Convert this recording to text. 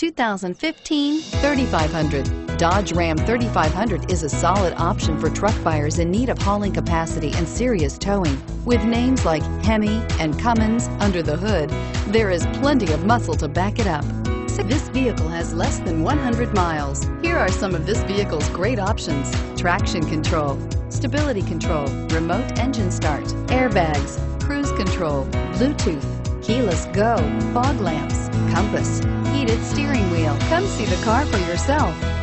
2015 3500. Dodge Ram 3500 is a solid option for truck buyers in need of hauling capacity and serious towing. With names like Hemi and Cummins under the hood, there is plenty of muscle to back it up. This vehicle has less than 100 miles. Here are some of this vehicle's great options: traction control, stability control, remote engine start, airbags, cruise control, Bluetooth, keyless go, fog lamps, compass, heated steering wheel. Come see the car for yourself.